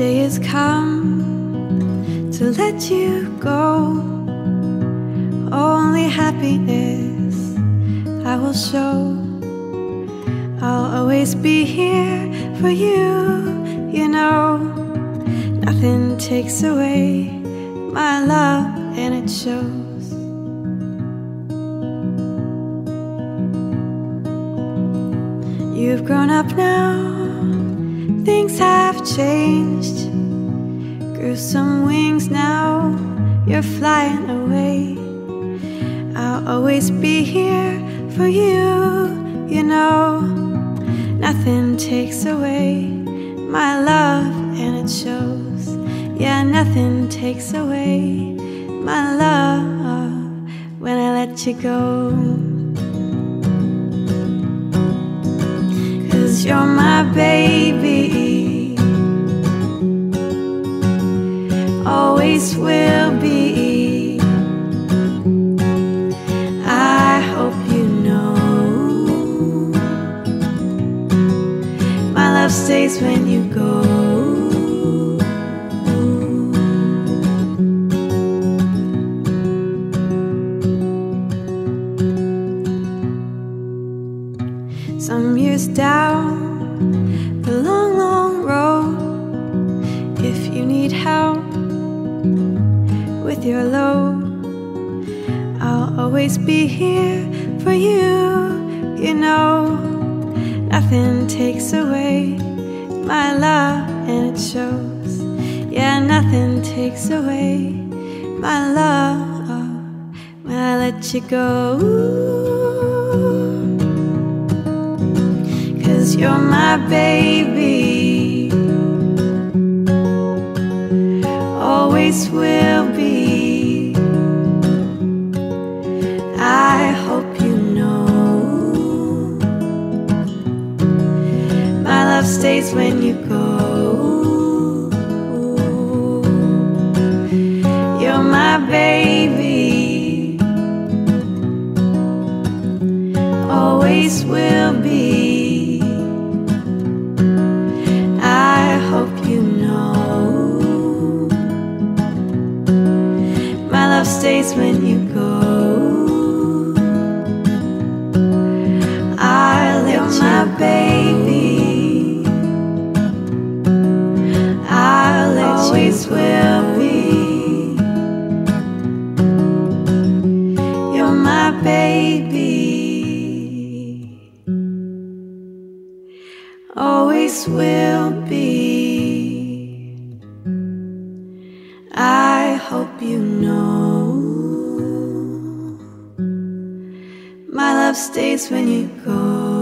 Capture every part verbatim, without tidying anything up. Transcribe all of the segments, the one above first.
day has come to let you go. Only happiness I will show. I'll always be here for you, you know. Nothing takes away my love, and it shows. You've grown up now, things have changed. Grew some wings, now you're flying away. I'll always be here for you, you know. Nothing takes away my love, and it shows. Yeah, nothing takes away my love when I let you go. 'Cause you're my baby, always will be. I hope you know my love stays when you go. Some years down the long, long road, if you need help with your load, I'll always be here for you, you know. Nothing takes away my love, and it shows. Yeah, nothing takes away my love when I let you go. 'Cause you're my baby, always will be. I hope you know my love stays when you go. You're my baby, always will be. I hope you know my love stays when you go. I'll let you, my baby, I'll let always you will be. You're my baby, always will be. I hope you know my love stays when you go.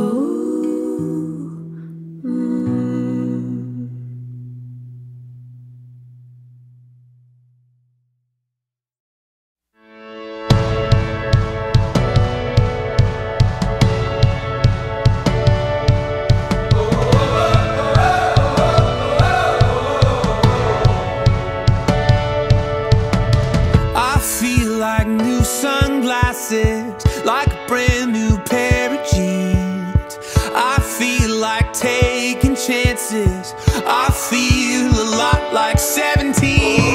Like a brand new pair of jeans. I feel like taking chances. I feel a lot like seventeen.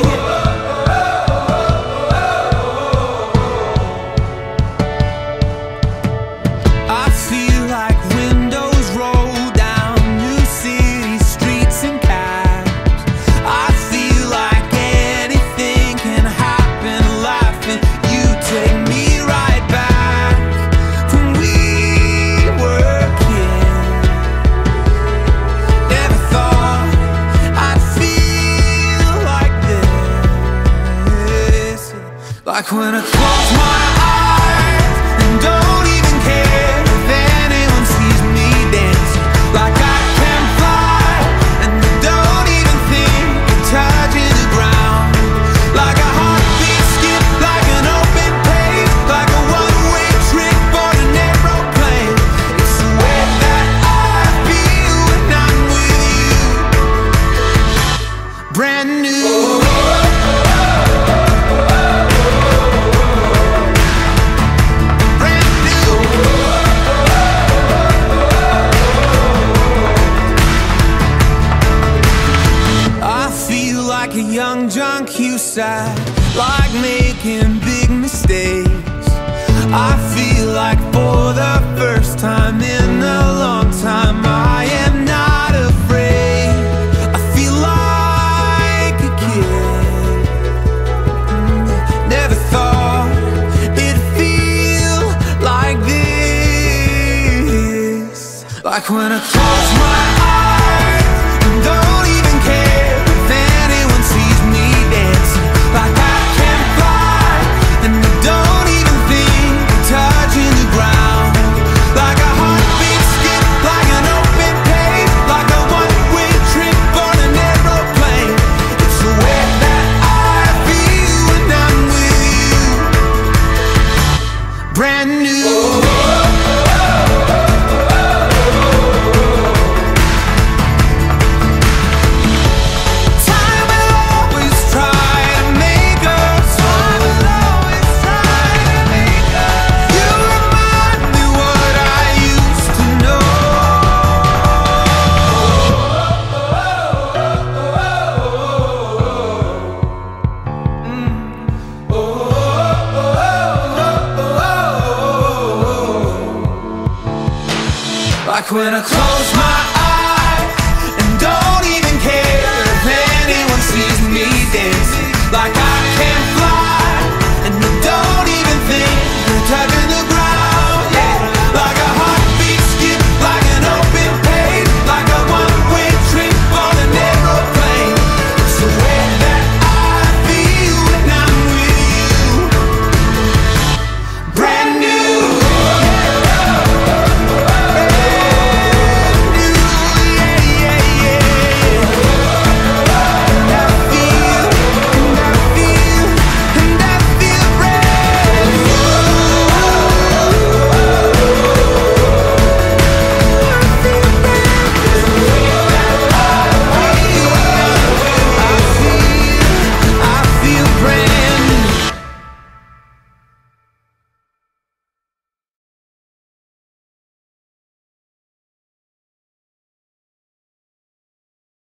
I feel like windows roll down new city streets and cabs. I feel like anything can happen, laughing. You take me right back when we were kids. Never thought I'd feel like this. Like when I close my eyes and don't even care if anyone sees me dancing. Like I can fly and I don't even think of touching the ground. Like a heartbeat skip, like an open page, like a one-way trip on an aeroplane. It's the way that I feel when I'm with you. Brand new. young junkie sad, like making big mistakes. I feel like for the first time in a long time I am not afraid. I feel like a kid. Never thought it'd feel like this. Like when I close my eyes and don't even care if anyone sees me dancing. Like I can fly and I don't even think of touching the ground. Like a heartbeat skip, like an open page, like a one-way trip on an aeroplane. It's the way that I feel when I'm with you. Brand new. Like when I close my eyes and don't even care if anyone sees me dancing. Like I can't